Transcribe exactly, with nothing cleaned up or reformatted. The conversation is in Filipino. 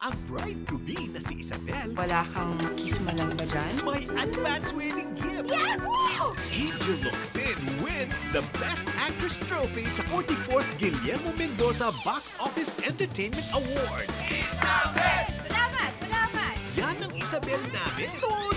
ang bride-to-be na si Isabel. Wala kang kismalan ba dyan? May advance wedding gift. Yes! Angel Locsin wins the Best Actress Trophy sa forty-fourth Guillermo Mendoza Box Office Entertainment Awards. Isabel! Salamat! Salamat! Yan ang Isabel namin.